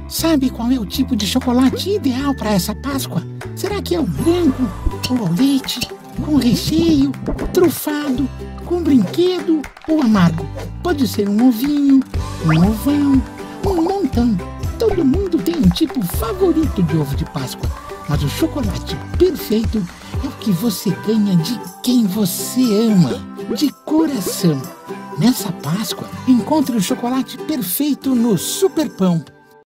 Sabe qual é o tipo de chocolate ideal para essa Páscoa? Será que é o branco, ou ao leite, com recheio, trufado, com brinquedo ou amargo? Pode ser um ovinho, um ovão, um montão. Todo mundo tem um tipo favorito de ovo de Páscoa, mas o chocolate perfeito é o que você ganha de quem você ama, de coração. Nessa Páscoa, encontre o chocolate perfeito no Super Pão.